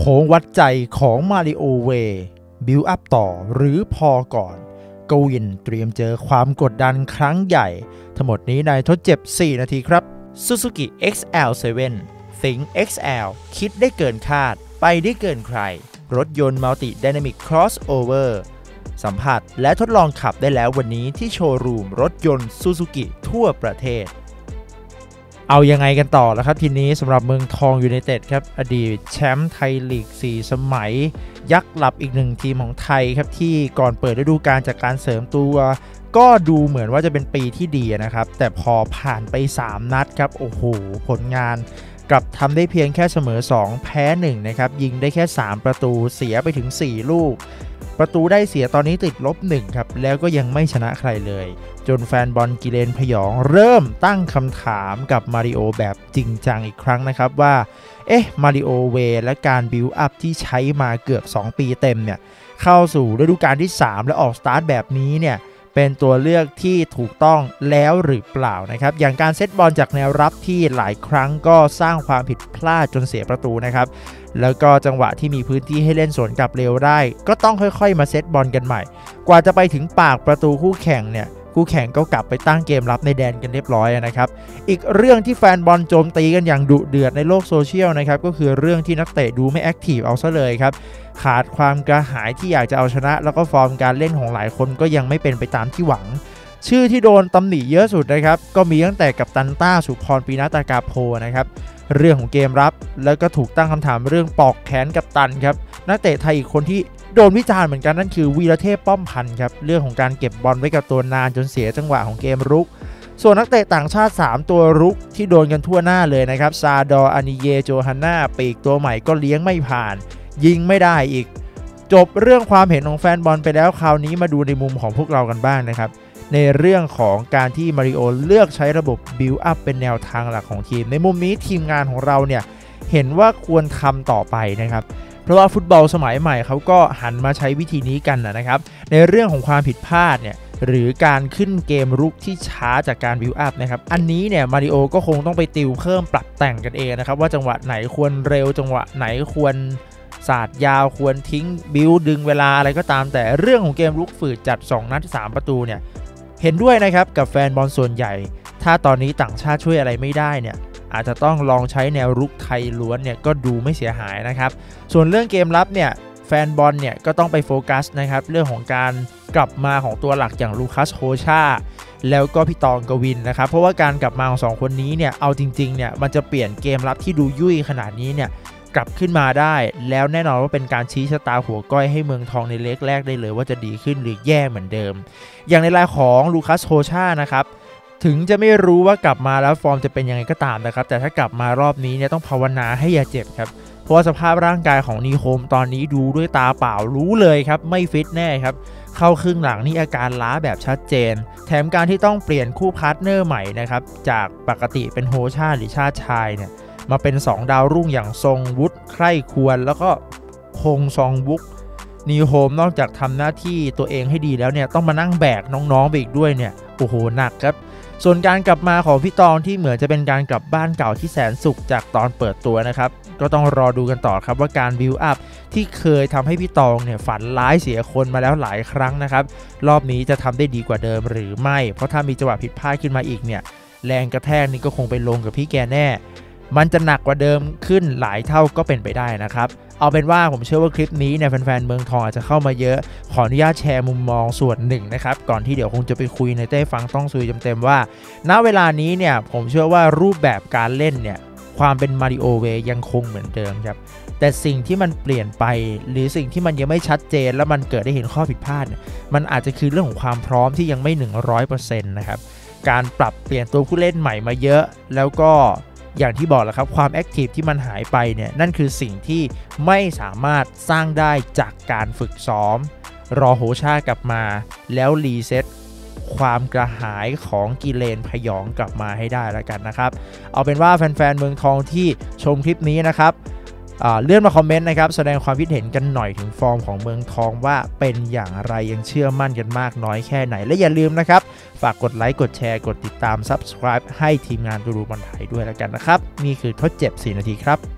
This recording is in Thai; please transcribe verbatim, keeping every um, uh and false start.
ค้งวัดใจของมาริโอเวย์บิลอัพต่อหรือพอก่อนกวินเตรียมเจอความกดดันครั้งใหญ่ทั้งหมดนี้ในทดเจ็บสี่นาทีครับ Suzuki เอ็กซ์ แอล เซเว่น Think เอ็กซ์ แอล คิดได้เกินคาดไปได้เกินใครรถยนต์ Multi Dynamic Crossover สัมผัสและทดลองขับได้แล้ววันนี้ที่โชว์รูมรถยนต์ Suzuki ทั่วประเทศเอายังไงกันต่อแล้วครับทีนี้สำหรับเมืองทองยูไนเต็ดครับอดีตแชมป์ไทยลีกสี่สมัยยักษ์หลับอีกหนึ่งทีมของไทยครับที่ก่อนเปิดฤดูกาลจากการเสริมตัวก็ดูเหมือนว่าจะเป็นปีที่ดีนะครับแต่พอผ่านไปสามนัดครับโอ้โหผลงานกลับทำได้เพียงแค่เสมอสองแพ้หนึ่งนะครับยิงได้แค่สามประตูเสียไปถึงสี่ลูกประตูได้เสียตอนนี้ติดลบหนึ่งครับแล้วก็ยังไม่ชนะใครเลยจนแฟนบอลกิเลนพยองเริ่มตั้งคำถามกับมาริโอแบบจริงจังอีกครั้งนะครับว่าเอ๊ะมาริโอเวย์และการบิลอัพที่ใช้มาเกือบสองปีเต็มเนี่ยเข้าสู่ฤดูกาลที่สามและออกสตาร์ทแบบนี้เนี่ยเป็นตัวเลือกที่ถูกต้องแล้วหรือเปล่านะครับอย่างการเซตบอลจากแนวรับที่หลายครั้งก็สร้างความผิดพลาดจนเสียประตูนะครับแล้วก็จังหวะที่มีพื้นที่ให้เล่นสวนกลับเร็วได้ก็ต้องค่อยๆมาเซตบอลกันใหม่กว่าจะไปถึงปากประตูคู่แข่งเนี่ยคู่แข่งก็กลับไปตั้งเกมรับในแดนกันเรียบร้อยนะครับอีกเรื่องที่แฟนบอลโจมตีกันอย่างดุเดือดในโลกโซเชียลนะครับก็คือเรื่องที่นักเตะดูไม่แอคทีฟเอาซะเลยครับขาดความกระหายที่อยากจะเอาชนะแล้วก็ฟอร์มการเล่นของหลายคนก็ยังไม่เป็นไปตามที่หวังชื่อที่โดนตำหนิเยอะสุดนะครับก็มีตั้งแต่กัปตันต้าสุพรปีณตากาโพนะครับเรื่องของเกมรับแล้วก็ถูกตั้งคำถามเรื่องปอกแขนกัปตันครับนักเตะไทยอีกคนที่โดนวิจารณ์เหมือนกันนั่นคือวีรเทพป้อมพันธ์ครับเรื่องของการเก็บบอลไว้กับตัวนานจนเสียจังหวะของเกมรุกส่วนนักเตะต่างชาติสามตัวรุกที่โดนกันทั่วหน้าเลยนะครับซาดอร์อานิเยโจฮันนาปีกตัวใหม่ก็เลี้ยงไม่ผ่านยิงไม่ได้อีกจบเรื่องความเห็นของแฟนบอลไปแล้วคราวนี้มาดูในมุมของพวกเรากันบ้างนะครับในเรื่องของการที่มาริโอเลือกใช้ระบบบิลอัพเป็นแนวทางหลักของทีมในมุมนี้ทีมงานของเราเนี่ยเห็นว่าควรทำต่อไปนะครับเพราะว่าฟุตบอลสมัยใหม่เขาก็หันมาใช้วิธีนี้กันนะครับในเรื่องของความผิดพลาดเนี่ยหรือการขึ้นเกมรุกที่ช้าจากการบิลอัพนะครับอันนี้เนี่ยมาริโอก็คงต้องไปติวเพิ่มปรับแต่งกันเองนะครับว่าจังหวะไหนควรเร็วจังหวะไหนควรศาสตร์ยาวควรทิ้งบิลดึงเวลาอะไรก็ตามแต่เรื่องของเกมรุกฝืดจัดสองนัดสามประตูเนี่ยเห็นด้วยนะครับกับแฟนบอลส่วนใหญ่ถ้าตอนนี้ต่างชาติช่วยอะไรไม่ได้เนี่ยอาจจะต้องลองใช้แนวรุกไทยล้วนเนี่ยก็ดูไม่เสียหายนะครับส่วนเรื่องเกมรับเนี่ยแฟนบอลเนี่ยก็ต้องไปโฟกัสนะครับเรื่องของการกลับมาของตัวหลักอย่างลูคัสโฮชาแล้วก็พี่ตองกวินนะครับเพราะว่าการกลับมาของสองคนนี้เนี่ยเอาจริงๆเนี่ยมันจะเปลี่ยนเกมรับที่ดูยุ่ยขนาดนี้เนี่ยกลับขึ้นมาได้แล้วแน่นอนว่าเป็นการชี้ชะตาหัวก้อยให้เมืองทองในเล็กแรกได้เลยว่าจะดีขึ้นหรือแย่เหมือนเดิมอย่างในรายของลูคัสโฮชานะครับถึงจะไม่รู้ว่ากลับมาแล้วฟอร์มจะเป็นยังไงก็ตามนะครับแต่ถ้ากลับมารอบนี้เนี่ยต้องภาวนาให้อย่าเจ็บครับเพราะว่าสภาพร่างกายของนีโคมตอนนี้ดูด้วยตาเปล่ารู้เลยครับไม่ฟิตแน่ครับเข้าครึ่งหลังนี่อาการล้าแบบชัดเจนแถมการที่ต้องเปลี่ยนคู่พาร์ทเนอร์ใหม่นะครับจากปกติเป็นโฮชาหรือชาติชายเนี่ยมาเป็นสองดาวรุ่งอย่างทรงวุฒิใคร่ควรแล้วก็คงซองบุกนีโฮมนอกจากทำหน้าที่ตัวเองให้ดีแล้วเนี่ยต้องมานั่งแบกน้องๆไปอีกด้วยเนี่ยโอ้โหหนักครับส่วนการกลับมาของพี่ตองที่เหมือนจะเป็นการกลับบ้านเก่าที่แสนสุขจากตอนเปิดตัวนะครับก็ต้องรอดูกันต่อครับว่าการบิลอัพที่เคยทำให้พี่ตองเนี่ยฝันร้ายเสียคนมาแล้วหลายครั้งนะครับรอบนี้จะทำได้ดีกว่าเดิมหรือไม่เพราะถ้ามีจังหวะผิดพลาดขึ้นมาอีกเนี่ยแรงกระแทกนี่ก็คงไปลงกับพี่แกแน่มันจะหนักกว่าเดิมขึ้นหลายเท่าก็เป็นไปได้นะครับเอาเป็นว่าผมเชื่อว่าคลิปนี้เนี่ยแฟนๆเมืองทองอาจจะเข้ามาเยอะขออนุญาตแชร์มุมมองส่วนหนึ่งนะครับก่อนที่เดี๋ยวคงจะไปคุยในเต้ฟังต้องซุยเต็มๆว่าณเวลานี้เนี่ยผมเชื่อว่ารูปแบบการเล่นเนี่ยความเป็นมาริโอเวย์ยังคงเหมือนเดิมครับแต่สิ่งที่มันเปลี่ยนไปหรือสิ่งที่มันยังไม่ชัดเจนแล้วมันเกิดได้เห็นข้อผิดพลาดมันอาจจะคือเรื่องของความพร้อมที่ยังไม่ หนึ่งร้อยเปอร์เซ็นต์ นะครับการปรับเปลี่ยนตัวผู้เล่นใหม่มาเยอะแล้วก็อย่างที่บอกแล้วครับความแอคทีฟที่มันหายไปเนี่ยนั่นคือสิ่งที่ไม่สามารถสร้างได้จากการฝึกซ้อมรอโฮชากลับมาแล้วรีเซ็ตความกระหายของกิเลนพยองกลับมาให้ได้แล้วกันนะครับเอาเป็นว่าแฟนๆเมืองทองที่ชมคลิปนี้นะครับเลื่อนมาคอมเมนต์นะครับแสดงความคิดเห็นกันหน่อยถึงฟอร์มของเมืองทองว่าเป็นอย่างไรยังเชื่อมั่นกันมากน้อยแค่ไหนและอย่าลืมนะครับฝากกดไลค์กดแชร์กดติดตาม ซับสไครบ์ ให้ทีมงานดูดูบอลไทยด้วยแล้วกันนะครับนี่คือทดเจ็บสี่นาทีครับ